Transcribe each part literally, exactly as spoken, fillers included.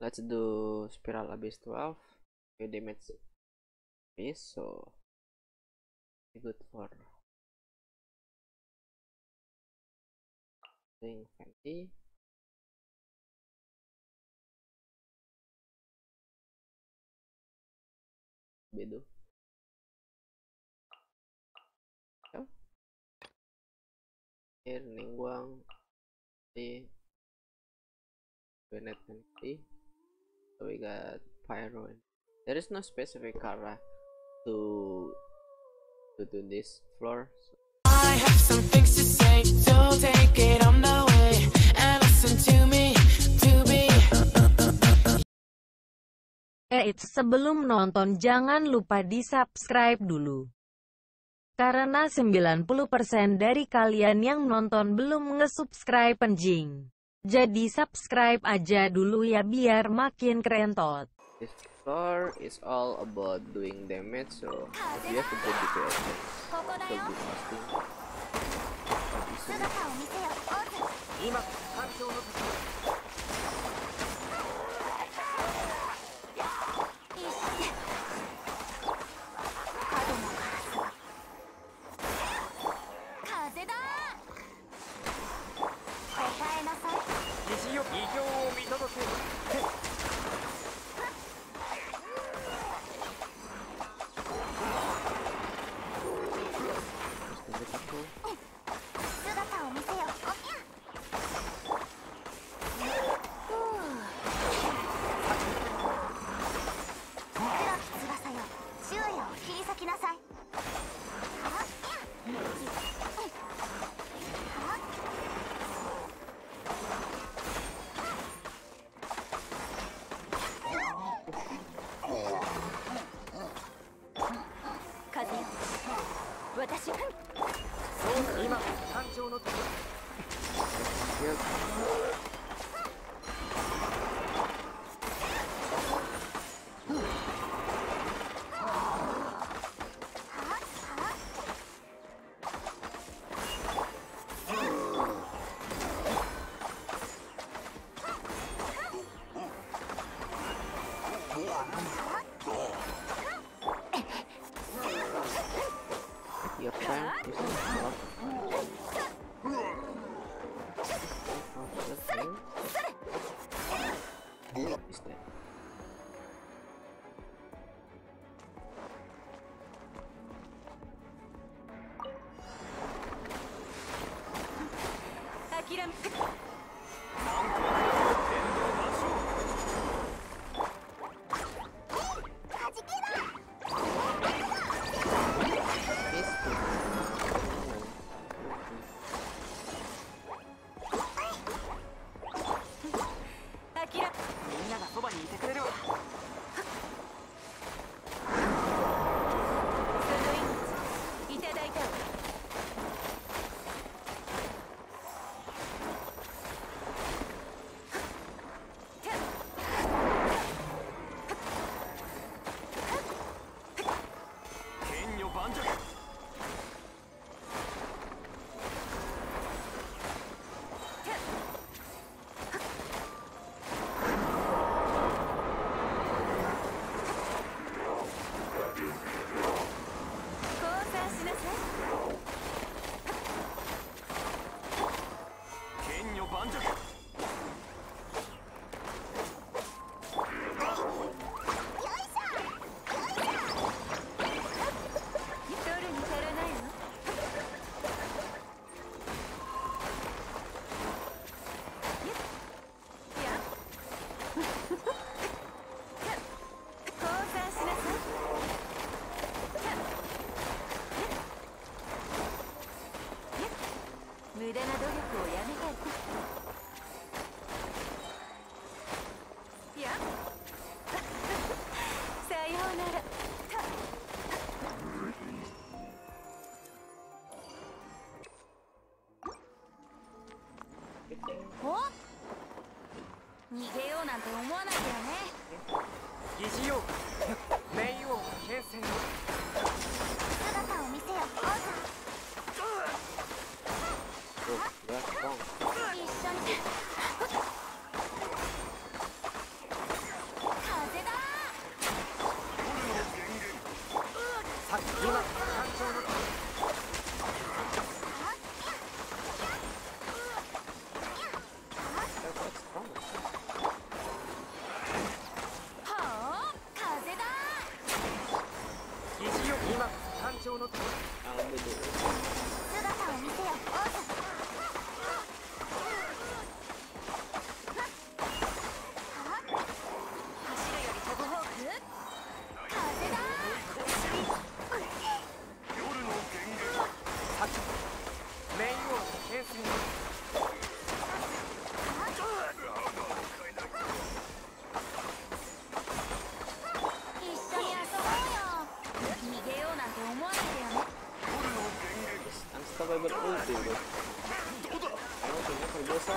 Let's do Spiral Abyss twelve. Okay, damage is so good for doing fancy. Bedo. Oh. Here Ningguang di Bennett Fancy. So we got Pyro. There is no specific Kara to to do this floor. So. I have some things to say, so take it on the way and listen to me, to be. Eits, sebelum nonton jangan lupa di-subscribe dulu. Karena sembilan puluh persen dari kalian yang nonton belum nge-subscribe anjing. Jadi subscribe aja dulu ya biar makin keren tot. This floor is all about doing damage, so if you have a good D P S, it will be costing. Your time is not is that Unstoppable ulti bro. Kamu punya kerja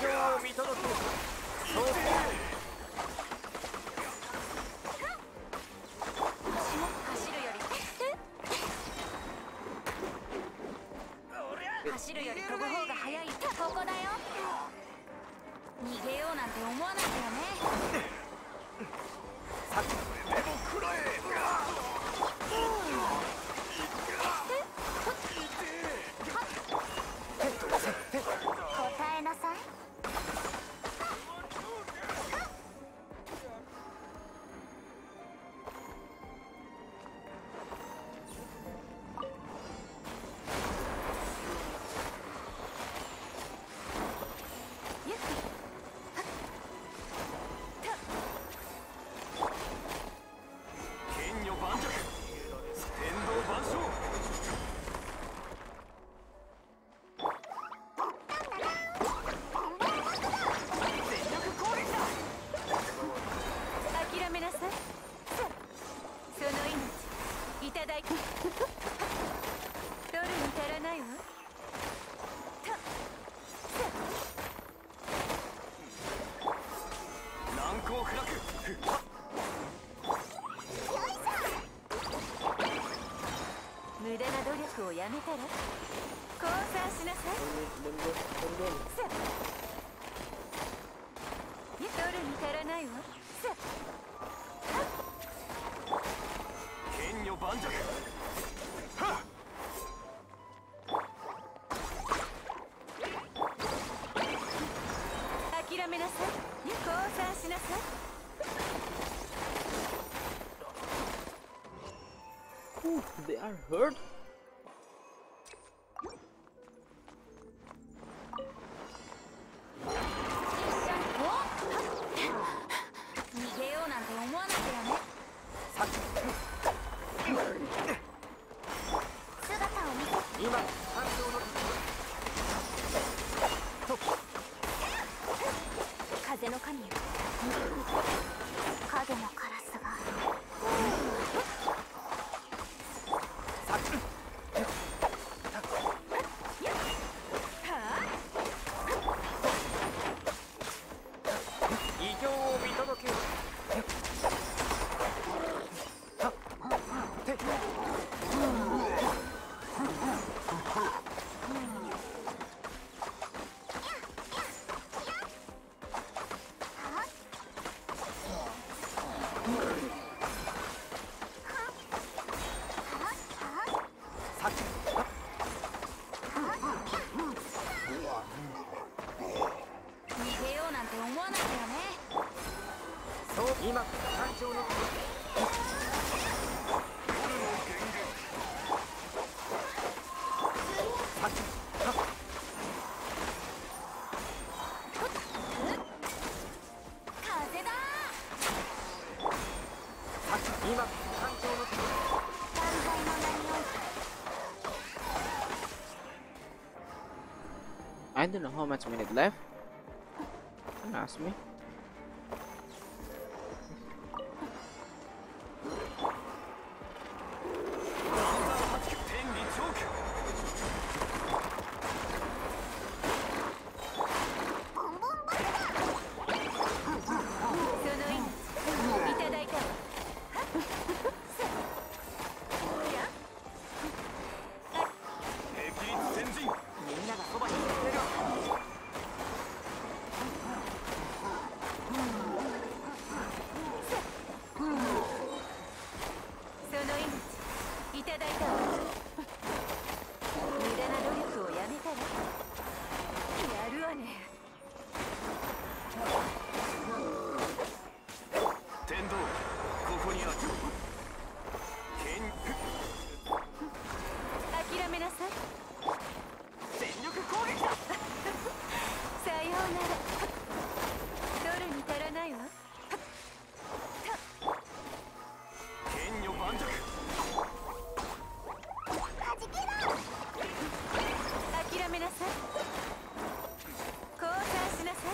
Ooh, they are hurt. I don't know how much minute left. Don't ask me. 諦めなさい。全力攻撃だ。さようなら。取るに足らないわ。剣女盤石。はじけろ。諦めなさい。交換しなさい。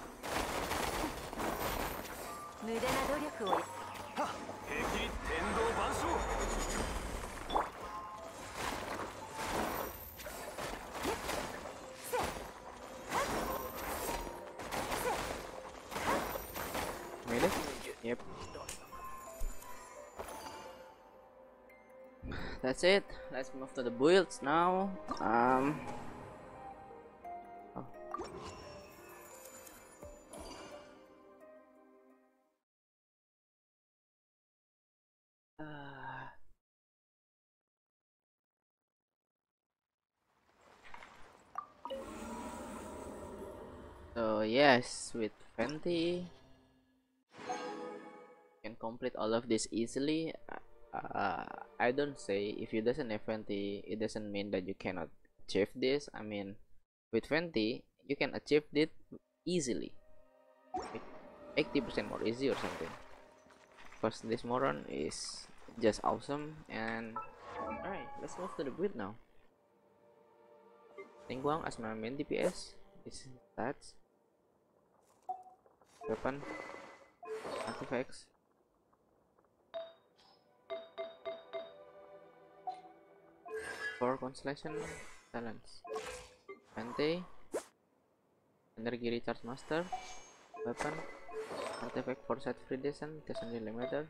無駄な努力を。はっ、平気に天道万象。 Made it? Yep. That's it. Let's move to the builds now. Um. Oh. Uh. So yes, with Fenty, can complete all of this easily. uh, I don't say if you doesn't have Fenty, it doesn't mean that you cannot achieve this. I mean, with Fenty you can achieve it easily, eighty percent more easy or something, because this moron is just awesome. And alright, let's move to the build now. Ningguang as my main D P S. This is stats, weapon, artifacts, for constellation, talents, Fenty, energy recharge master, weapon, artifact for set free descent, doesn't really matter.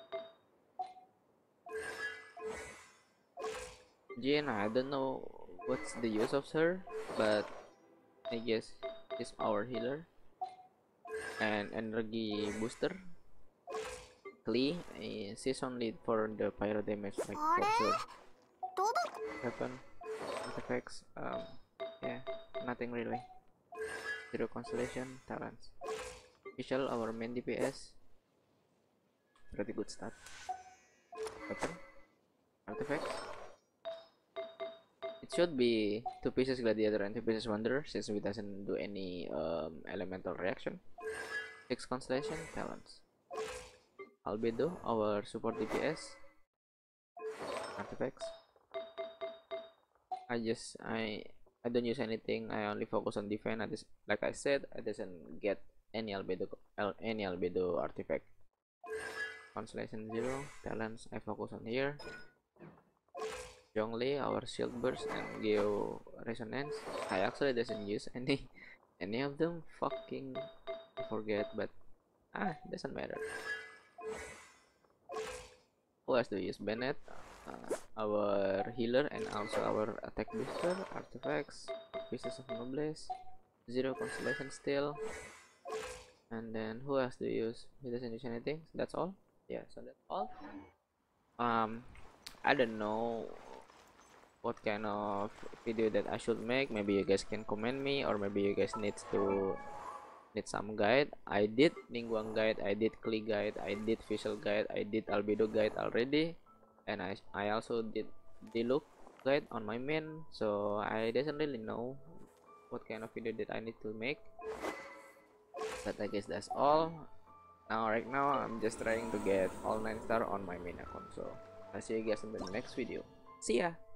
Jin, I don't know what's the use of her, but I guess she's our healer and energy booster. Klee, eh, she's only for the pyro damage, like for sure. Weapon, artifacts, um, yeah, nothing really. Zero constellation, talents. Official, our main D P S. Pretty good start. Weapon, artifacts. It should be two pieces gladiator and two pieces wanderer, since we doesn't do any um, elemental reaction. Six constellation, talents. Albedo, our support D P S. Artifacts. I just I I don't use anything. I only focus on defense. I just, like I said, I doesn't get any albedo any albedo artifact. Constellation zero, talents. I focus on here. Zhongli, our shield burst and Geo resonance. I actually doesn't use any any of them. Fucking forget, but ah, doesn't matter. Who has to use Bennett? Uh, our healer and also our attack booster, artifacts, pieces of noblesse, zero constellation still, and then who has to use? He doesn't use anything. That's all. Yeah, so that's all. Um, I don't know what kind of video that I should make. Maybe you guys can comment me, or maybe you guys need to need some guide. I did Ningguang guide, I did Klee guide, I did visual guide, I did albedo guide already, and I I also did the look guide on my main. So I doesn't really know what kind of video that I need to make, but I guess that's all. Now right now I'm just trying to get all nine star on my main account. So I'll see you guys in the next video. See ya.